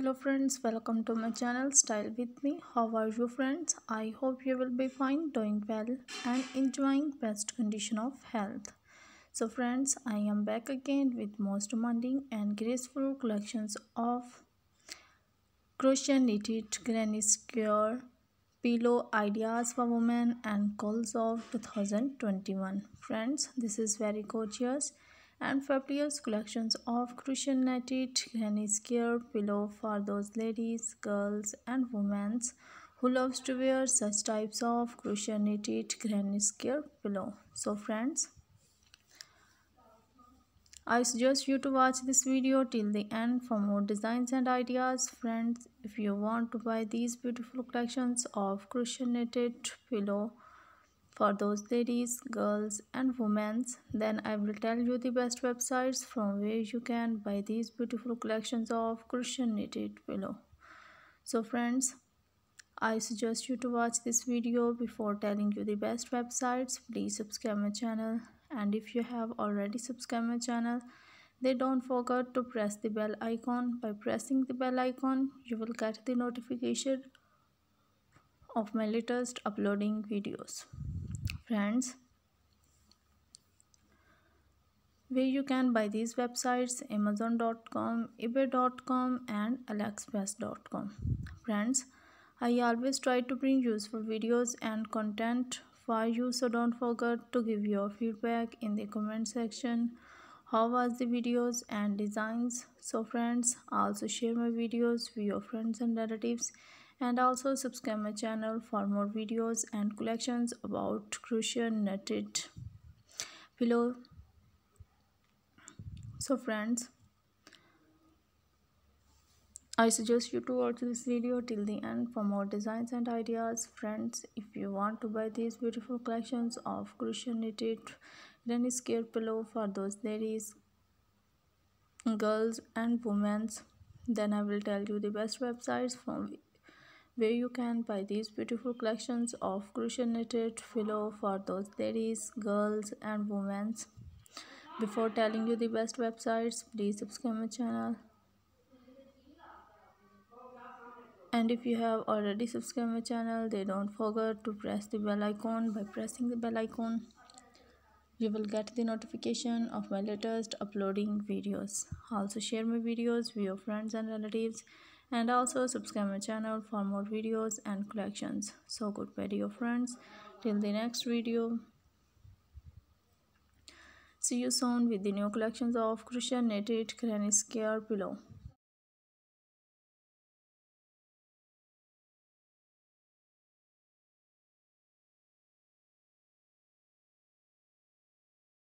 Hello friends, welcome to my channel Style with me. How are you friends? I hope you will be fine, doing well and enjoying best condition of health. So friends, I am back again with most demanding and graceful collections of crochet knitted granny square pillow ideas for women and calls of 2021. Friends, this is very gorgeous and fabulous collections of crochet knitted granny square pillow for those ladies, girls and women who loves to wear such types of crochet knitted granny square pillow. So friends, I suggest you to watch this video till the end for more designs and ideas. Friends, if you want to buy these beautiful collections of crochet knitted pillow for those ladies, girls and women, then I will tell you the best websites from where you can buy these beautiful collections of crochet knitted pillow. So friends, I suggest you to watch this video before telling you the best websites. Please subscribe my channel, and if you have already subscribed my channel, then don't forget to press the bell icon. By pressing the bell icon, you will get the notification of my latest uploading videos. Friends, where you can buy these websites: amazon.com, ebay.com and aliexpress.com. Friends, I always try to bring useful videos and content for you, so don't forget to give your feedback in the comment section. How was the videos and designs? So friends, also share my videos with your friends and relatives, and also subscribe my channel for more videos and collections about crochet knitted pillow. So friends, I suggest you to watch this video till the end for more designs and ideas. Friends, if you want to buy these beautiful collections of crochet knitted granny square pillow for those ladies, girls and women, then I will tell you the best websites from where you can buy these beautiful collections of crochet knitted pillow for those ladies, girls and women. Before telling you the best websites, please subscribe my channel. And if you have already subscribed my channel, then don't forget to press the bell icon. By pressing the bell icon, you will get the notification of my latest uploading videos. Also share my videos with your friends and relatives, and also subscribe my channel for more videos and collections. So goodbye dear friends, till the next video. See you soon with the new collections of crochet knitted granny square pillow.